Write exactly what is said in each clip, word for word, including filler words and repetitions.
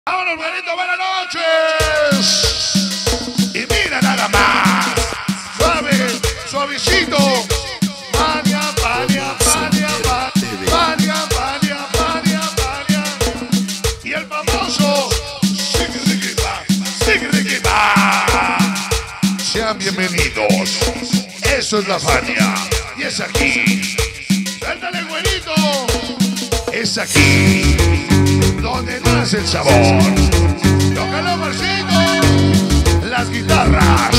¡Vámonos, Benito! ¡Buenas noches! Y mira nada más. Suave, suavecito. Mania, mania, mania, mania, mania, mania, mania. Y el famoso Sigrigiba, Sigrigiba. Sean bienvenidos. Eso es la Fania. Y es aquí. Suéltale, güerito. Es aquí donde nace el sabor. Tócalo, Marcito. Las guitarras.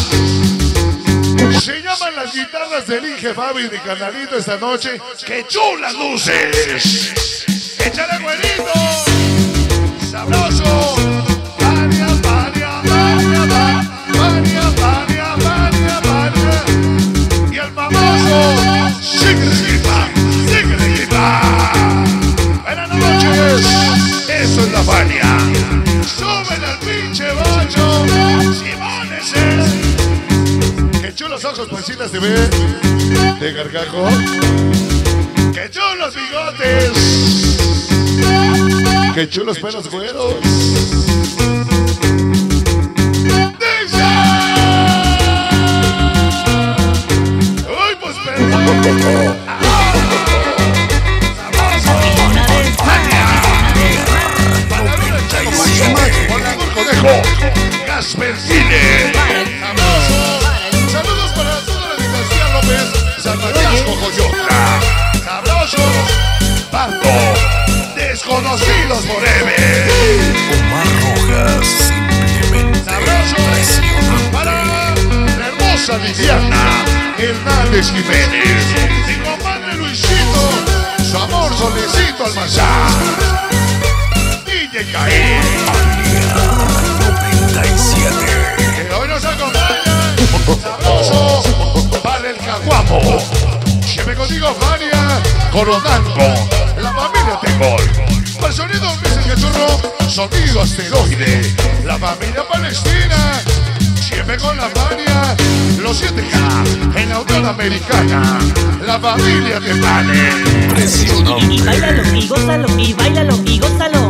Se llaman las guitarras del Inge Fabi y de Carnalito esta noche. ¡Qué chulas luces! ¡Échale, güerito! ¡Sabroso! ¡Mania, mania, mania, mania, mania, mania, mania! Y el famoso Sigrigiba, Sigrigiba. Buenas noches, eso es la Fania. Suben al pinche bocho, Simones es. Qué chulos ojos, pancitas de ver, de gargajo. Qué chulos bigotes. Qué chulos pelos güeros. ¡Dice! ¡Uy, pues perdón! Conejo, Gaspercine. Saludos para toda la dinastía López, San Matías Cocoyota. Sabroso, Bando, Desconocidos Forever. Omar Rojas, simplemente sabroso para la hermosa Liliana Hernández Jiménez. Mi compadre Luisito, su amor Solecito Almanzar. D J Caín noventa y siete. Que hoy nos acompaña. Sabroso para el Caguamo. Lleve contigo Fania, Coronando, la familia Tegol. Para el sonido Luis el Cachorro, sonido asteroide. La familia Palestina. Lleve con la Fania, los siete K en la Unión Americana. La familia de Vale. Impresionante. Y bailalo y gózalo, y bailalo y gózalo.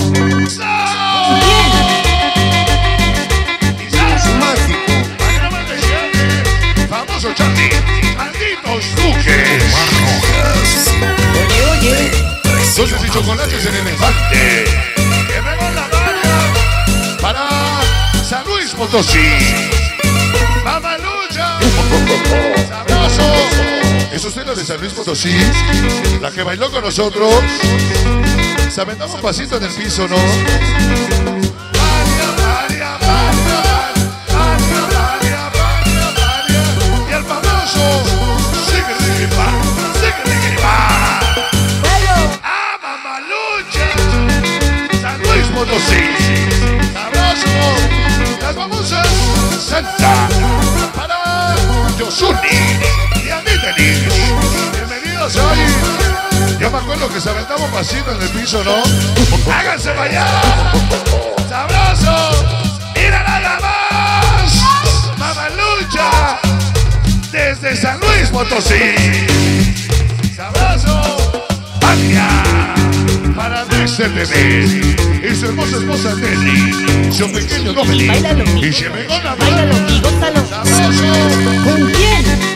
Famoso Charlie, malditos duques. Omar Rojas, Oye, oye. Dulces y chocolates en elefante. Que venga la barra para San Luis Potosí. Mamalucha. Sabroso. ¿Es usted la de San Luis Potosí? La que bailó con nosotros. Se aventaba un pasito en el piso, ¿no? Maria, Maria, Maria, Maria, Maria, Maria, Maria. Y el famoso Sigrigiba, Sigrigiba. ¡Ah, mamalucha! San Luis Potosí. Sabroso. Las famosas Santa para Yosuni y Anita Nis. Bienvenidos hoy. Yo me acuerdo que se aventaba un pasito en el piso, ¿no? ¡Háganse para allá! ¡Sabroso! ¡Mira nada más! ¡Mamalucha! Desde San Luis Potosí. ¡Sabroso! ¡Patria! Para Dexter Bebé y su hermosa esposa Nelly, su pequeño Dominic. Báilalo, Y se me con la Bailalo y gózalo. ¡Sabroso! ¿Con quién?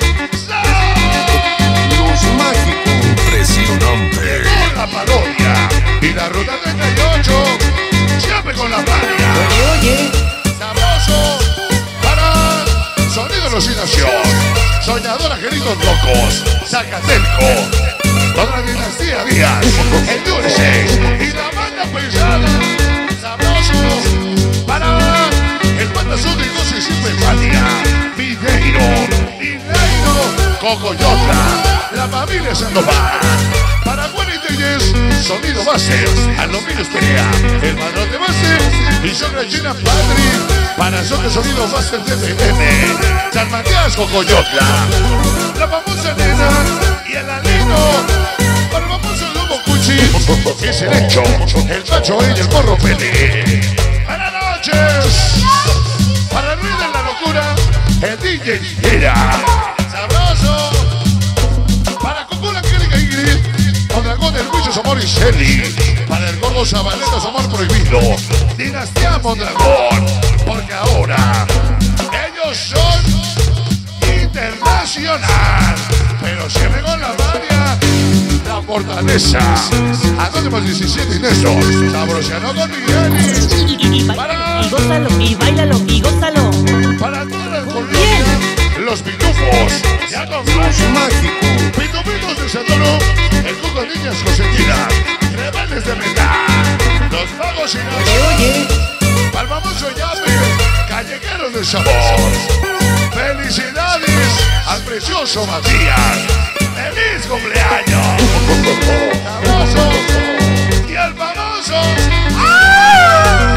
Los Mágicos. Impresionante. Con la parodia y la ruta treinta y ocho, siempre con la Fania. Oye, oye. Sabroso para Sonido Alucinación, Soñador Angelitos Locos, Zacatelco, toda la dinastía Díaz, el Dulce y la banda pesada. Sabroso para el Panda Sur y doce y siempre Fania, Mineiro, Mineiro, Cocoyota, la familia Sandoval. Para Juan y Telles, Sonido Master, Aluminio Perea, el Madrón de Master y Sogra Gina Padri. Para Soca Sonido Master de T V M, San Matías Cocoyotla, la famosa nena y el alino. Para el famoso Lobo Cuchi, es el hecho, el macho y el morro Pele. Buenas noches. Para Luis de la Locura, el D J Era. Sabroso. Para Cucula Angélica Ingrid, con Dragón del Luis Amor y Celi. Para el gordo Los Zabaletas, Amor Prohibido. Dinastía Mondragón. Porque ahora ellos son internacional. Pero siempre con la magia, la fortaleza. Anónimos diecisiete y Néstor. Sabrosiano con Miguel. Y, y, y, Para- y gózalo, y bailalo, y gózalo. Para toda la colonia, los pitufos. Ya con Flash Mágico. Pitupitos de Santoro. El Cuco Niñas Consentidas. Rebeldes de Mendá. Los magos y Oye, los... oye. Al famoso Yape, callejeros de sabor. Felicidades al precioso Matías. ¡Feliz cumpleaños! Famoso y el famoso. ¡Ah!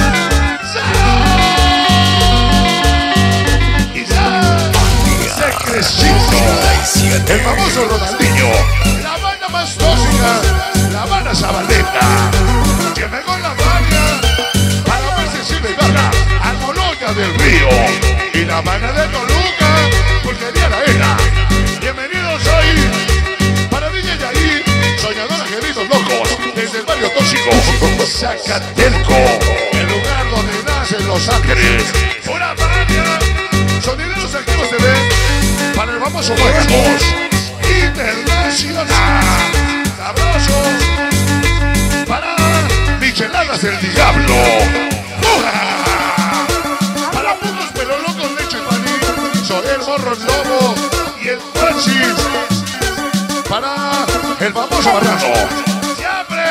¡Sao! Y ya se creció el famoso Ronaldinho, la banda más tóxica, la banda Zabaleta. Siempre con la banda para ver si sirve garra al Moloca del Río y la banda de Toluca, Pulquería La Era. Bienvenidos hoy para D J Yair, Soñador Angelitos Locos, desde el barrio tóxico Zacatenco, el lugar donde nacen Los Ángeles. Una banda, sonideros activos T V para el famoso Mágicos Internacional. Sabrosos para Micheladas del Diablo. ¡Uja! Para pocos pero locos, leche paní. Soy el Morro el Lobo y el Francis. Para el famoso Barrano. ¡Siempre!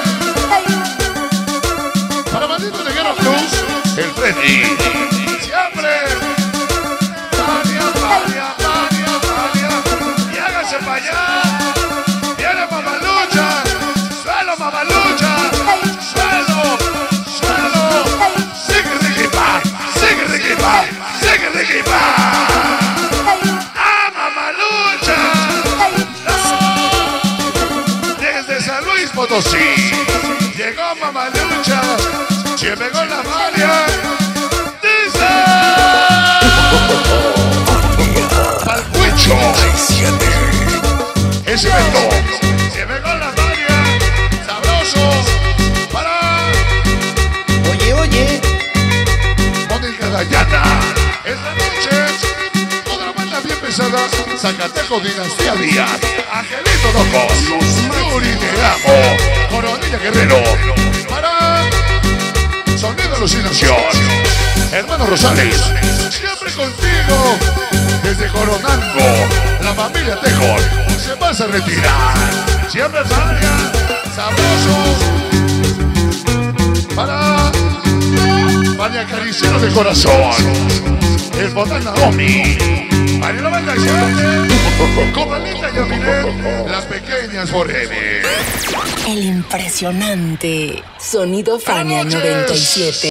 Para Maldito de Guerra Plus, el Freddy. ¡Siempre! Mania, mania, mania, mania. Y háganse para allá. Viene Mamalucha. Suelo, Mamalucha. Suelo, suelo. Sigue, Ricky Pa. Sigue, Ricky Pa. Sigue, Ricky Pa. ¡Ah, Mamalucha! ¡No! Desde San Luis Potosí llegó Mamalucha. Siempre con la María. ¡Dice! Palcuicho. Ese evento. Siempre con la María. Sabroso. Para Oye, oye. Mónica Dayana. Esta noche, toda la banda bien pesada. Zacateco, Dinastía Díaz. Angelito Locos. Yuri Te Amo. Coronilla Guerrero. Para Sonido Alucinación. Hermano Rosales. Siempre contigo. Desde Coronango. La familia Tejón se va a retirar. Siempre salga. Sabrosos. Para María Caricero de Corazón, el Botán Naomi, María la Banda Grande, Comalita Yamilet, las pequeñas Forever. El impresionante Sonido Fania Buenas noches. noventa y siete.